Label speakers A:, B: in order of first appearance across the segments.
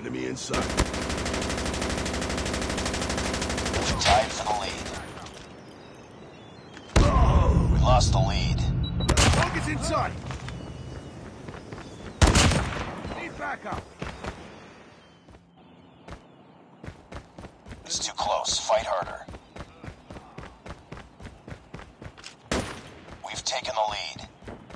A: Enemy in sight.
B: Tied for the lead.
A: Oh!
B: We lost the lead.
A: Target's in sight. Need backup.
B: It's too close. Fight harder. We've taken the lead.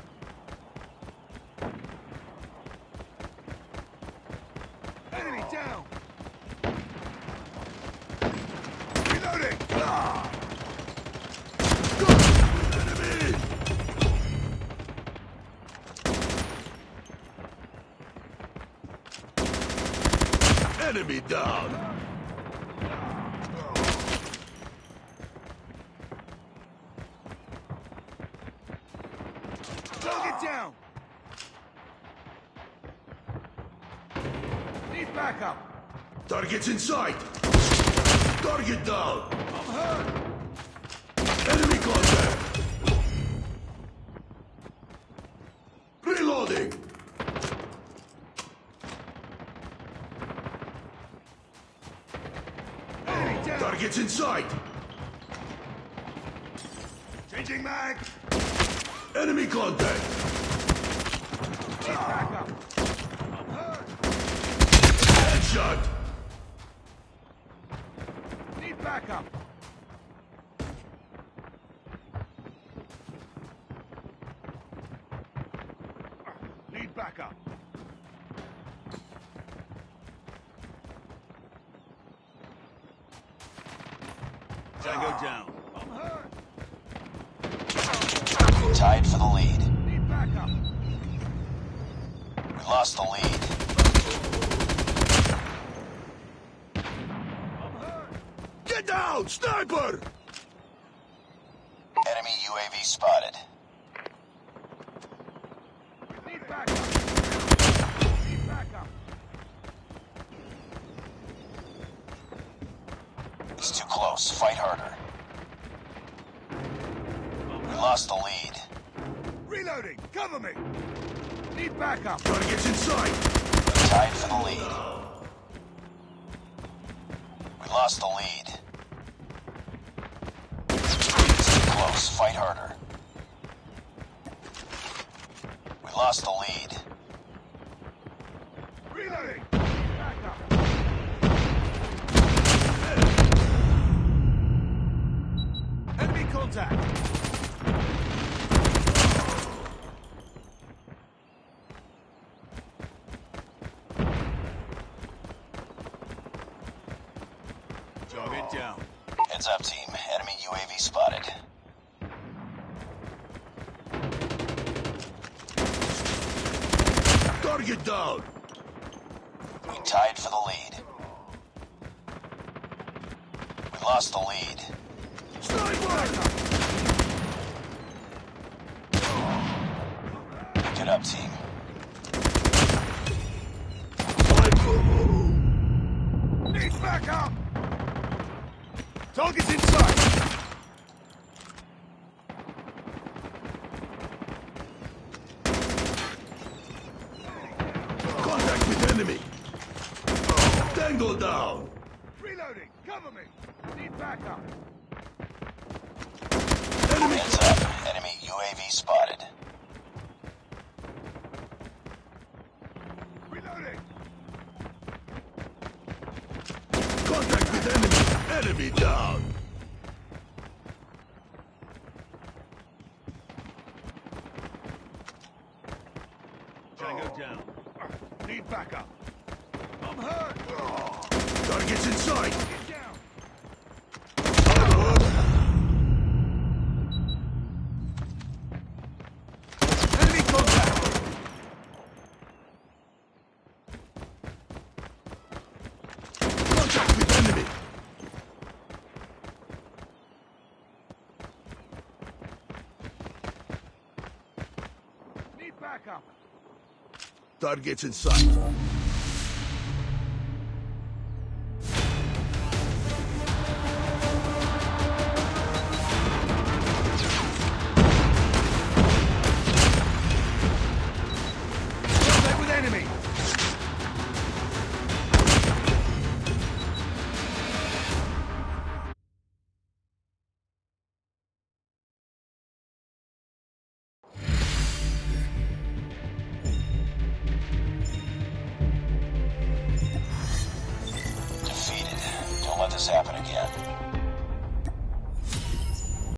A: Enemy down. Reloading. Ah! Enemy. Enemy down. Target down. Need backup. Target's in sight. Target down. I'm hurt. Enemy contact. Reloading. Enemy down. Target's in sight. Changing mag. Enemy contact. Need backup. I'm hurt. Headshot. Need backup. Need backup. Tango down. I'm hurt.
B: Tied for the lead.
A: Need backup.
B: We lost the lead.
A: I'm hurt. Get down, sniper!
B: Enemy UAV spotted.
A: Need backup. Need backup.
B: It's too close. Fight harder. We lost the lead.
A: Reloading. Cover me. Need backup. Target's in sight.
B: Tied for the lead. We lost the lead. It's too close. Fight harder. We lost the lead.
A: Reloading. Need backup. Enemy contact. Target down.
B: Heads up, team. Enemy UAV spotted.
A: Target down.
B: We tied for the lead. We lost the lead.
A: Sniper!
B: Pick it up, team.
A: Need backup. Target's in sight. Contact with enemy. Tango down. Reloading. Cover me. Need backup. Enemy.
B: Heads up. Enemy UAV spotted.
A: Reloading. Contact with enemy. Enemy down. Tango down. Need backup. I'm hurt. Target's in sight. Get down. Enemy contact. Contact with enemy. Need backup. Target's in sight. Contact with enemy.
B: this happen again.